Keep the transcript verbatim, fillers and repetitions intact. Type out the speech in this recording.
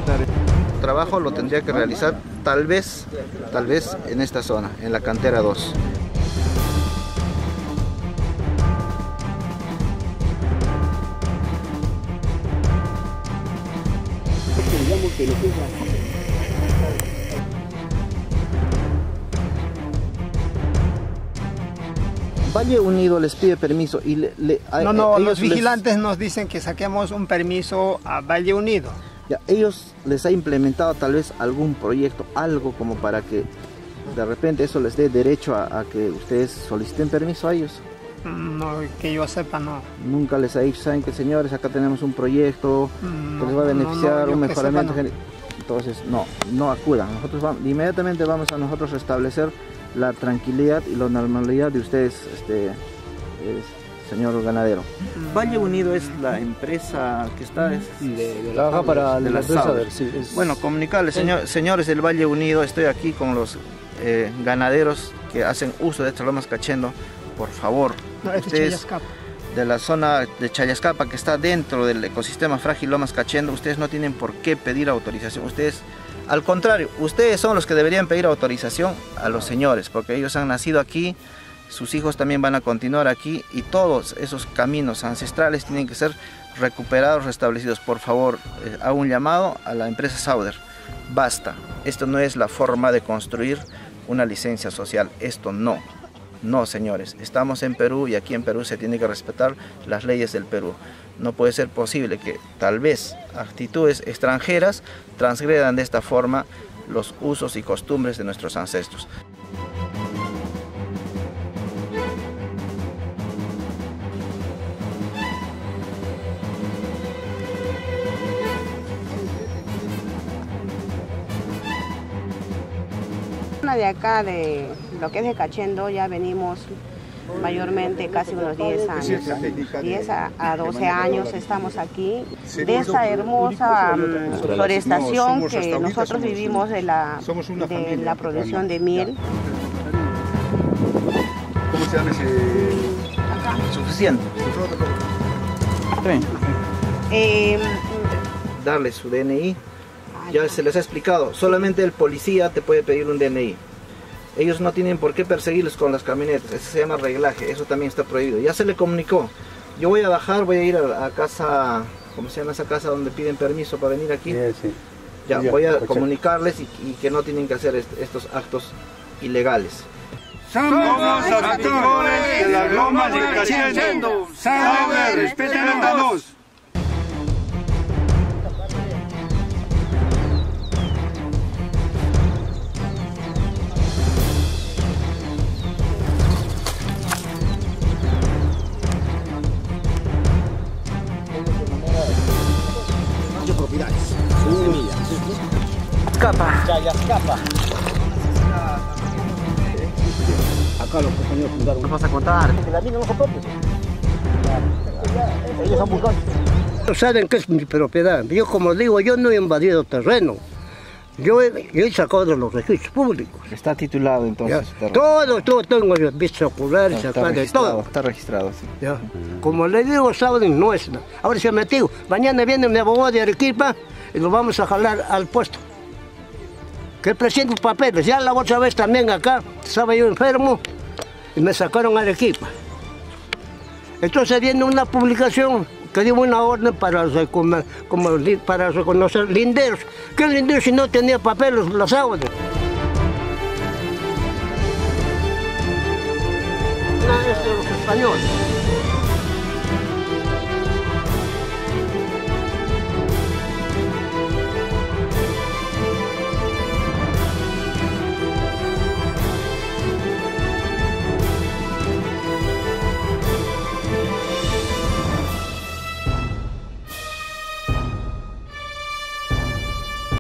El trabajo lo tendría que realizar tal vez, tal vez en esta zona, en la cantera dos. Valle Unido les pide permiso y le, le, no, no, ellos los vigilantes les... nos dicen que saquemos un permiso a Valle Unido. Ya, ellos les ha implementado tal vez algún proyecto, algo como para que de repente eso les dé derecho a, a que ustedes soliciten permiso a ellos. No, que yo sepa, no. Nunca les ha dicho, saben que señores, acá tenemos un proyecto no, que les va a beneficiar, no, no, un mejoramiento. Sepa, no. Entonces, no, no acudan. Nosotros vamos, inmediatamente vamos a nosotros restablecer la tranquilidad y la normalidad de ustedes, este, eh, señor ganadero. Valle Unido es la empresa que está es, de, de la Trabaja para de la la empresa Sauder. de, sí, es... Bueno, comunicarles, señor, señores del Valle Unido, estoy aquí con los eh, ganaderos que hacen uso de estas lomas cachendo. Por favor, no, es ustedes de de la zona de Chayascapa, que está dentro del ecosistema frágil Lomas Cachendo, ustedes no tienen por qué pedir autorización. Ustedes, al contrario, ustedes son los que deberían pedir autorización a los señores, porque ellos han nacido aquí, sus hijos también van a continuar aquí y todos esos caminos ancestrales tienen que ser recuperados, restablecidos. Por favor, eh, hago un llamado a la empresa Sauder. Basta, esto no es la forma de construir una licencia social, esto no. No, señores, estamos en Perú y aquí en Perú se tiene que respetar las leyes del Perú. No puede ser posible que tal vez actitudes extranjeras transgredan de esta forma los usos y costumbres de nuestros ancestros. De acá, de lo que es de Cachendo, ya venimos mayormente casi unos diez años, diez a doce años estamos aquí, de esta hermosa um, florestación que nosotros vivimos de la, de la producción de miel. ¿Cómo se llama ese? Acá. Suficiente. Eh, Darle su D N I. Ya se les ha explicado, solamente el policía te puede pedir un D N I. Ellos no tienen por qué perseguirlos con las camionetas, eso se llama reglaje, eso también está prohibido. Ya se le comunicó, yo voy a bajar, voy a ir a, a casa, ¿cómo se llama esa casa donde piden permiso para venir aquí? Sí, sí. Ya, Ya, voy a escucha. comunicarles y, y que no tienen que hacer est estos actos ilegales. Somos agricultores de las lomas de Cachendo. Sauder, respeten a todos. propiedades, semillas. Capa. Chayascapa. Acá los compañeros fundaron. ¿Nos vas a contar? Porque la mina no son propios. Ellos han buscado. Saben que es mi propiedad. Yo, como digo, yo no he invadido terreno. Yo he, yo he sacado de los registros públicos. Está titulado entonces. Ya. Todo, todo tengo yo visto ocular, sacar de todo. Está registrado, sí. Ya. Como le digo, saben, no es. Ahora se metió. Mañana viene mi abogado de Arequipa y lo vamos a jalar al puesto. Que presente los papeles. Ya la otra vez también acá, estaba yo enfermo y me sacaron a Arequipa. Entonces viene una publicación que dio una orden para, como, como, para reconocer linderos. ¿Qué linderos si no tenía papeles las aguas? Una es de los españoles.